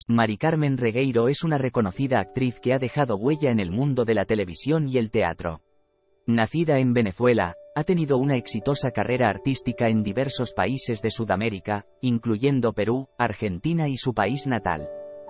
Mari Carmen Regueiro es una reconocida actriz que ha dejado huella en el mundo de la televisión y el teatro. Nacida en Venezuela, ha tenido una exitosa carrera artística en diversos países de Sudamérica, incluyendo Perú, Argentina y su país natal.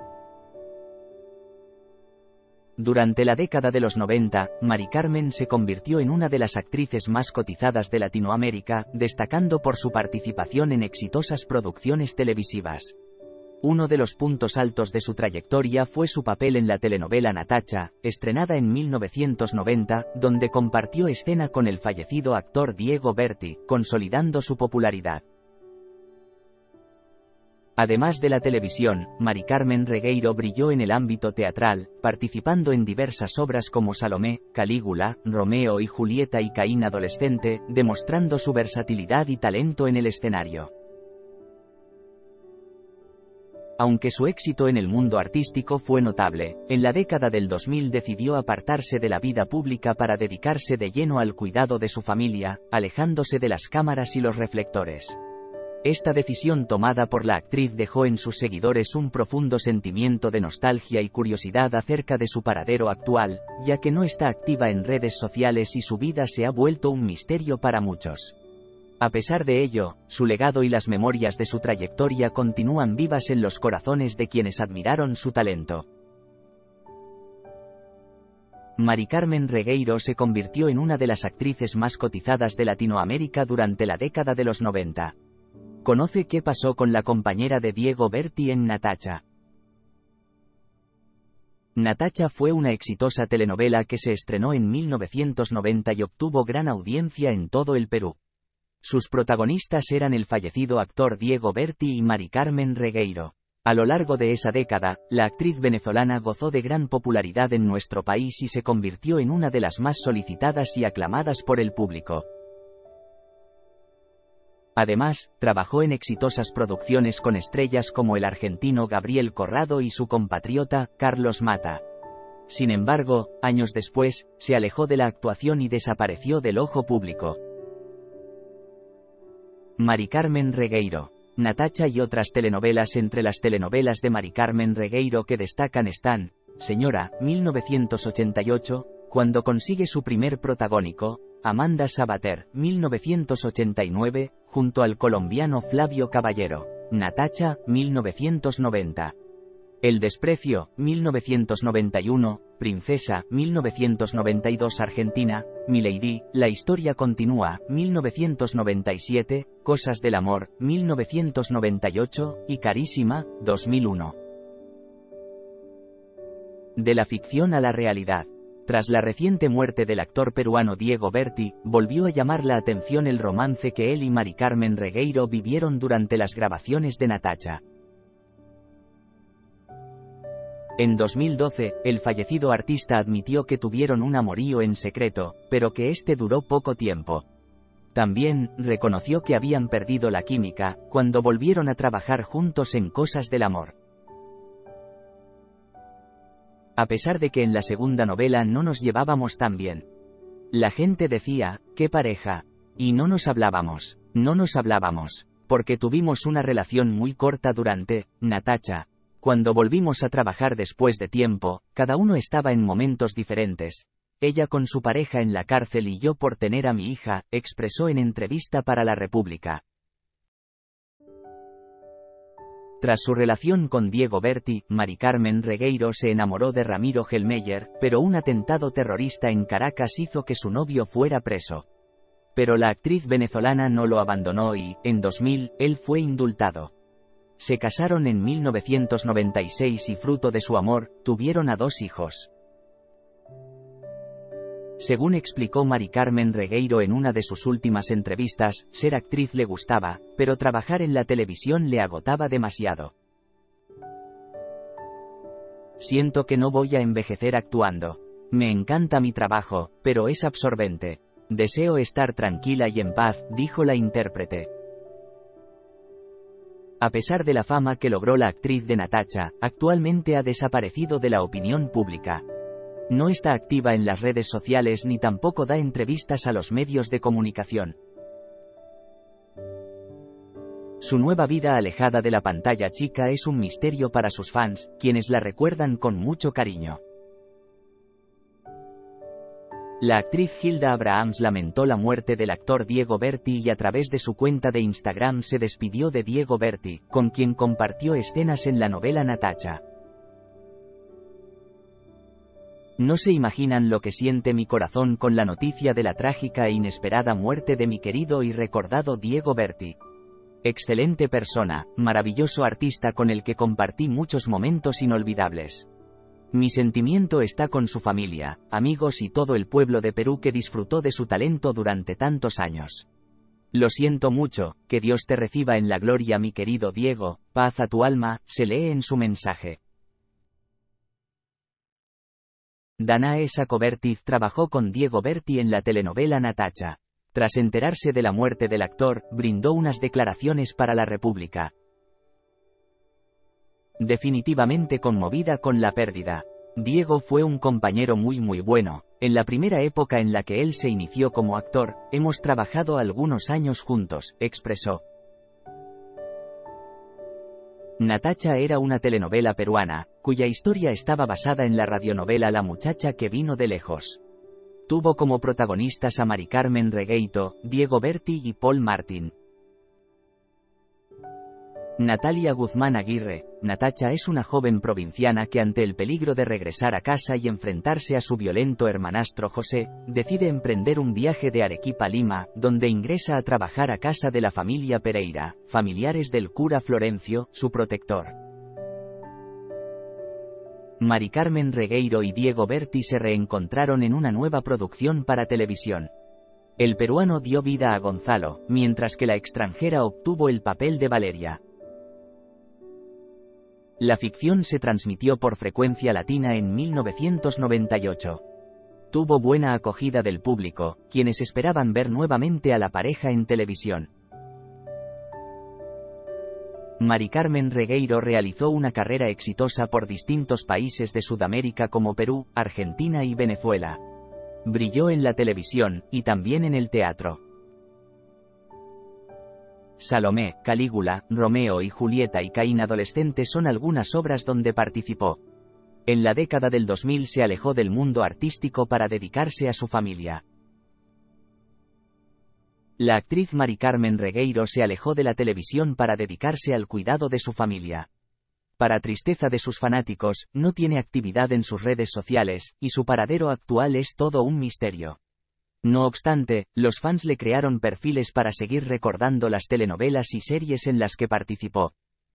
Durante la década de los 90, Mari Carmen se convirtió en una de las actrices más cotizadas de Latinoamérica, destacando por su participación en exitosas producciones televisivas. Uno de los puntos altos de su trayectoria fue su papel en la telenovela Natacha, estrenada en 1990, donde compartió escena con el fallecido actor Diego Berti, consolidando su popularidad. Además de la televisión, Mari Carmen Regueiro brilló en el ámbito teatral, participando en diversas obras como Salomé, Calígula, Romeo y Julieta y Caín adolescente, demostrando su versatilidad y talento en el escenario. Aunque su éxito en el mundo artístico fue notable, en la década del 2000 decidió apartarse de la vida pública para dedicarse de lleno al cuidado de su familia, alejándose de las cámaras y los reflectores. Esta decisión tomada por la actriz dejó en sus seguidores un profundo sentimiento de nostalgia y curiosidad acerca de su paradero actual, ya que no está activa en redes sociales y su vida se ha vuelto un misterio para muchos. A pesar de ello, su legado y las memorias de su trayectoria continúan vivas en los corazones de quienes admiraron su talento. Mari Carmen Regueiro se convirtió en una de las actrices más cotizadas de Latinoamérica durante la década de los 90. Conoce qué pasó con la compañera de Diego Berti en Natacha. Natacha fue una exitosa telenovela que se estrenó en 1990 y obtuvo gran audiencia en todo el Perú. Sus protagonistas eran el fallecido actor Diego Berti y Mari Carmen Regueiro. A lo largo de esa década, la actriz venezolana gozó de gran popularidad en nuestro país y se convirtió en una de las más solicitadas y aclamadas por el público. Además, trabajó en exitosas producciones con estrellas como el argentino Gabriel Corrado y su compatriota, Carlos Mata. Sin embargo, años después, se alejó de la actuación y desapareció del ojo público. Mari Carmen Regueiro. Natacha y otras telenovelas. Entre las telenovelas de Mari Carmen Regueiro que destacan están, Señora, 1988, cuando consigue su primer protagónico, Amanda Sabater, 1989, junto al colombiano Flavio Caballero, Natacha, 1990. El desprecio, 1991, Princesa, 1992 Argentina, Milady, La historia continúa, 1997, Cosas del amor, 1998, y Carísima, 2001. De la ficción a la realidad. Tras la reciente muerte del actor peruano Diego Berti, volvió a llamar la atención el romance que él y Mari Carmen Regueiro vivieron durante las grabaciones de Natacha. En 2012, el fallecido artista admitió que tuvieron un amorío en secreto, pero que este duró poco tiempo. También, reconoció que habían perdido la química, cuando volvieron a trabajar juntos en Cosas del amor. A pesar de que en la segunda novela no nos llevábamos tan bien. La gente decía, ¡qué pareja! Y no nos hablábamos, porque tuvimos una relación muy corta durante Natacha. Cuando volvimos a trabajar después de tiempo, cada uno estaba en momentos diferentes. Ella con su pareja en la cárcel y yo por tener a mi hija, expresó en entrevista para La República. Tras su relación con Diego Berti, Mari Carmen Regueiro se enamoró de Ramiro Gelmeyer, pero un atentado terrorista en Caracas hizo que su novio fuera preso. Pero la actriz venezolana no lo abandonó y, en 2000, él fue indultado. Se casaron en 1996 y fruto de su amor, tuvieron a 2 hijos. Según explicó Mari Carmen Regueiro en una de sus últimas entrevistas, ser actriz le gustaba, pero trabajar en la televisión le agotaba demasiado. Siento que no voy a envejecer actuando. Me encanta mi trabajo, pero es absorbente. Deseo estar tranquila y en paz, dijo la intérprete. A pesar de la fama que logró la actriz de Natacha, actualmente ha desaparecido de la opinión pública. No está activa en las redes sociales ni tampoco da entrevistas a los medios de comunicación. Su nueva vida alejada de la pantalla chica es un misterio para sus fans, quienes la recuerdan con mucho cariño. La actriz Hilda Abrahams lamentó la muerte del actor Diego Berti y a través de su cuenta de Instagram se despidió de Diego Berti, con quien compartió escenas en la novela Natacha. No se imaginan lo que siente mi corazón con la noticia de la trágica e inesperada muerte de mi querido y recordado Diego Berti. Excelente persona, maravilloso artista con el que compartí muchos momentos inolvidables. Mi sentimiento está con su familia, amigos y todo el pueblo de Perú que disfrutó de su talento durante tantos años. Lo siento mucho, que Dios te reciba en la gloria mi querido Diego, paz a tu alma, se lee en su mensaje. Danae Sacco-Berti trabajó con Diego Berti en la telenovela Natacha. Tras enterarse de la muerte del actor, brindó unas declaraciones para la República. Definitivamente conmovida con la pérdida. Diego fue un compañero muy bueno. En la primera época en la que él se inició como actor, hemos trabajado algunos años juntos, expresó. Natacha era una telenovela peruana, cuya historia estaba basada en la radionovela La muchacha que vino de lejos. Tuvo como protagonistas a Mari Carmen Regueito, Diego Berti y Paul Martin. Natalia Guzmán Aguirre. Natacha es una joven provinciana que ante el peligro de regresar a casa y enfrentarse a su violento hermanastro José, decide emprender un viaje de Arequipa a Lima, donde ingresa a trabajar a casa de la familia Pereira, familiares del cura Florencio, su protector. Mari Carmen Regueiro y Diego Berti se reencontraron en una nueva producción para televisión. El peruano dio vida a Gonzalo, mientras que la extranjera obtuvo el papel de Valeria. La ficción se transmitió por Frecuencia Latina en 1998. Tuvo buena acogida del público, quienes esperaban ver nuevamente a la pareja en televisión. Mari Carmen Regueiro realizó una carrera exitosa por distintos países de Sudamérica como Perú, Argentina y Venezuela. Brilló en la televisión, y también en el teatro. Salomé, Calígula, Romeo y Julieta y Caín adolescente son algunas obras donde participó. En la década del 2000 se alejó del mundo artístico para dedicarse a su familia. La actriz Mari Carmen Regueiro se alejó de la televisión para dedicarse al cuidado de su familia. Para tristeza de sus fanáticos, no tiene actividad en sus redes sociales, y su paradero actual es todo un misterio. No obstante, los fans le crearon perfiles para seguir recordando las telenovelas y series en las que participó.